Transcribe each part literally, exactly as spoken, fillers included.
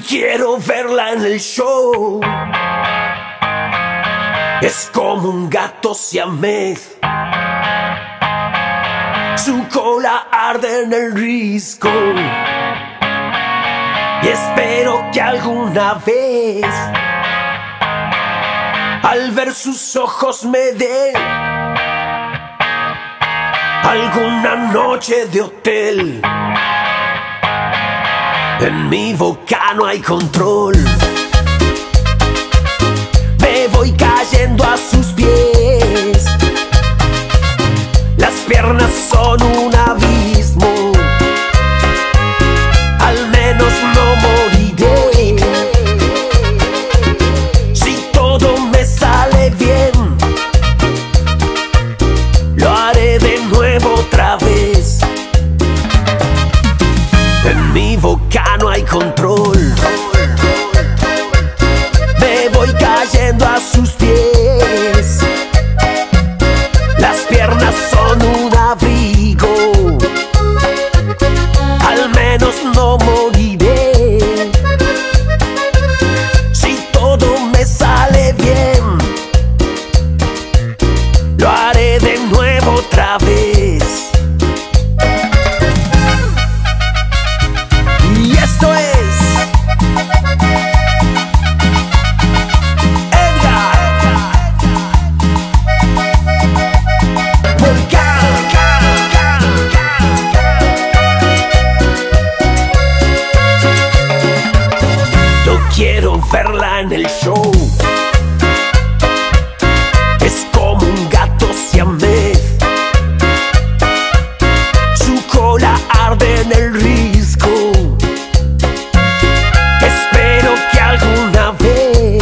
quiero verla en el show. Es como un gato siamés. Su cola arde en el risco. Y espero que alguna vez, al ver sus ojos, me den alguna noche de hotel. En mi boca no hay control. Me voy cayendo a sus pies. Las piernas son un abismo. Al menos no moriré. Si todo me sale bien, lo haré de nuevo otra vez. En mi boca no hay control. Me voy cayendo a sus pies. Las piernas son un abrigo. Al menos no moriré. Si todo me sale bien, lo haré de nuevo otra vez. Y esto es quiero verla en el show. Es como un gato siamés. Su cola arde en el risco. Espero que alguna vez,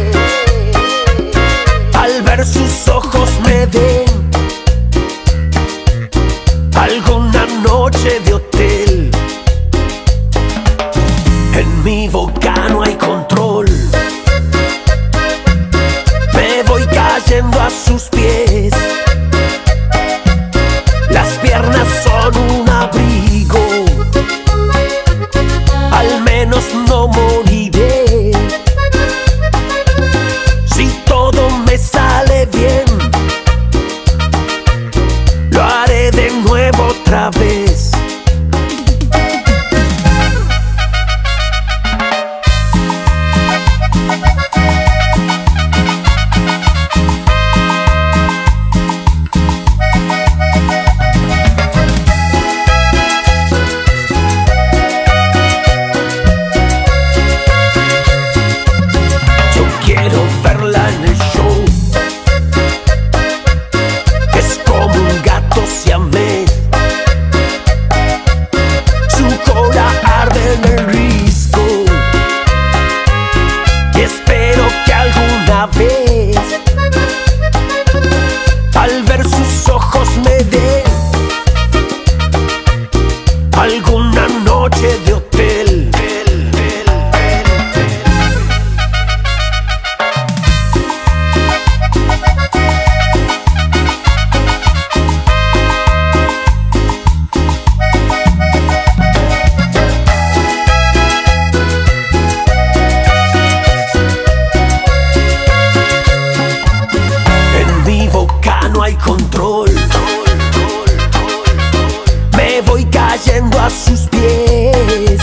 al ver sus ojos, me den alguna noche de hotel. En mi boca no hay control. Me voy cayendo a sus pies. Las piernas son un abrigo. Al menos no moriré. Si todo me sale bien, lo haré de nuevo otra vez. Quiero verla en el show. Es como un gato siamés. Su cola arde en el risco. Y espero que alguna vez, al ver sus ojos, me den alguna noche de hotel. No hay control. Me voy cayendo a sus pies.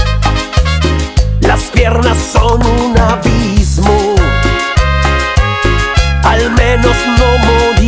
Las piernas son un abismo. Al menos no moriré.